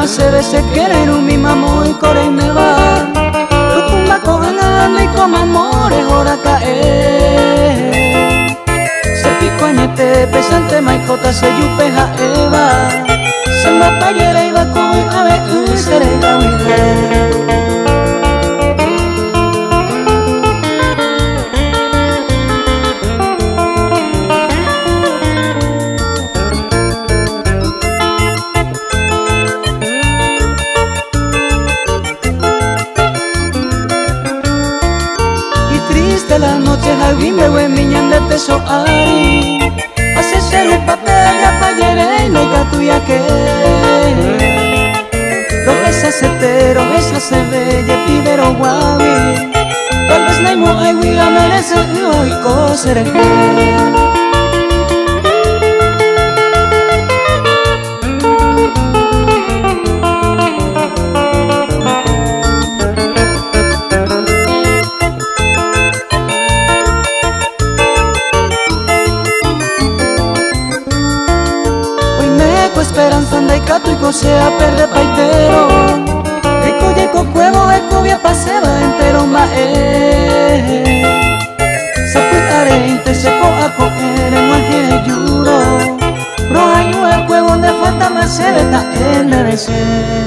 se se quiere mi mamá y core me va. Tucumba cojan y como amores hora cae. Se pico añete pesante maicota se yupeja eva. Se me payera y va con a ver seré la vida. De la noche javi me voy miñando de soari. Hace ser un papel ya payere y no hay gatuya que. Lo esa se pero esa se ve y pibero guavi. Tal vez no hay mo hay guía merece y coseré. Esperanza anda y cato y cosea perde paitero. Rico yeco cuevo e cubia paseba entero mae. Se cuidare inte se po a coger en maje yuro. Roja yu el cuevo donde falta más se veta en el